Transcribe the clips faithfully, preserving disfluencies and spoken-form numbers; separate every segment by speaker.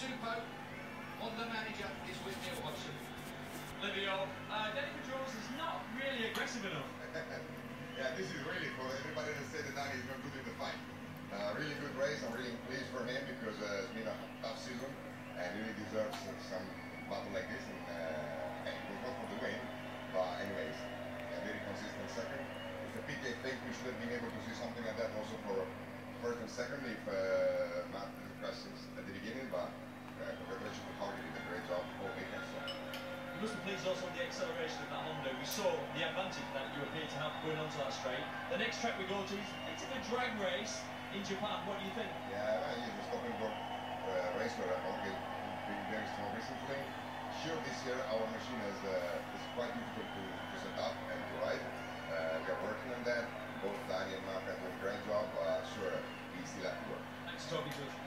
Speaker 1: Supo, on the manager, is with Neil Hodgson.
Speaker 2: Livio, uh, Danny Pedrosa is not really aggressive enough.
Speaker 3: Yeah, this is really for everybody that said that Danny is not good in the fight. Uh, really good race. I'm really pleased for him because uh, it's been a tough season and he really deserves uh, some battle like this. And uh, it was not for the win, but anyways, a very consistent second. It's a pity. I think we should have been able to see something like that also for first and second if uh, Matt discusses at the beginning. But uh, congratulations to Hardy, did a great job all weekend. So.
Speaker 2: You must be pleased also on the acceleration of that Honda. We saw the advantage that you appear to have going onto that straight. The next track we go to is a bit of a drag race in Japan. What do you think?
Speaker 3: Yeah, he's a stop and go uh, racer. I think he's been very strong recently. Sure, this year our machine is, uh, is quite difficult to, to set up and to ride. Uh, we are working on that. Both Danny and Mark are doing a great job. Uh, sure, we still have to work.
Speaker 2: Thanks for talking to us.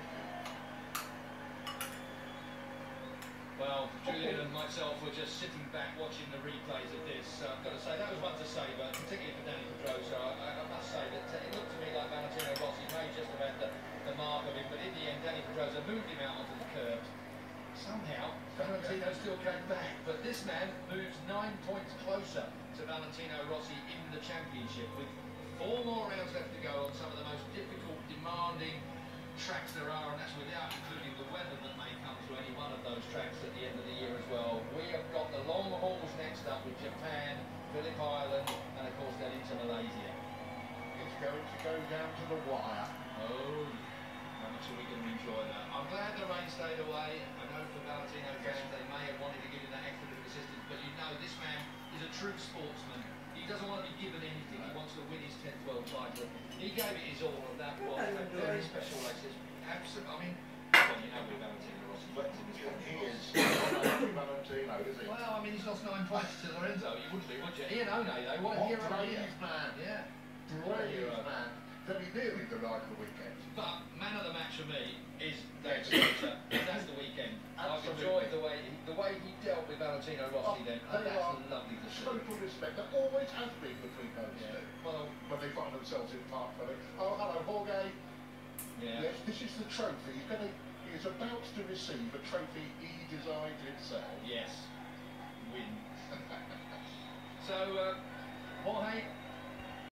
Speaker 1: Well, Julian and myself were just sitting back watching the replays of this. Uh, I've got to say, that was one to say, but particularly for Danny Pedrosa, I, I must say that uh, it looked to me like Valentino Rossi made just about the, the mark of him, but in the end, Danny Pedrosa moved him out onto the curb. Somehow, Valentino still came back, but this man moves nine points closer to Valentino Rossi in the championship, with four more rounds left to go on some of the most difficult, demanding tracks there are, and that's without including the weather that may come to any one of those tracks at the end of the year as well. We have got the long hauls next up with Japan, Phillip Island, and of course then into Malaysia.
Speaker 4: It's going to go down to the wire.
Speaker 1: Oh, how much are we going to enjoy that? I'm glad the rain stayed away. I know for Valentino fans they may have wanted to give him that extra bit of assistance, but you know this man is a true sportsman. He doesn't want to be given anything. He wants to win his ten twelve title. He gave it his all, and that was a very special race. Absolutely. I mean, well, you know we're Valentino Rossi.
Speaker 4: But he is Valentino, is he?
Speaker 1: Well, I mean, he's lost nine points to Lorenzo. You wouldn't be, would you? Ian One, though. What a
Speaker 4: What
Speaker 1: hero he
Speaker 4: brave
Speaker 1: is.
Speaker 4: man.
Speaker 1: Yeah.
Speaker 4: Brave man. Very nearly the ride of the weekend.
Speaker 1: But man of the match for me is Danny Pedrosa, and that's the weekend. I've
Speaker 4: Absolutely.
Speaker 1: enjoyed the way he, the way he dealt with Valentino Rossi.
Speaker 4: Oh,
Speaker 1: then,
Speaker 4: they
Speaker 1: and that's
Speaker 4: are
Speaker 1: lovely to see.
Speaker 4: Total respect. There always has been between those
Speaker 1: Yeah.
Speaker 4: two.
Speaker 1: Well,
Speaker 4: When they find themselves in Park Valley. Oh, hello, Jorge.
Speaker 1: yeah.
Speaker 4: Yes, this is the trophy. He's going to. He's about to receive a trophy he designed himself.
Speaker 1: Yes. Win. So, uh, Jorge,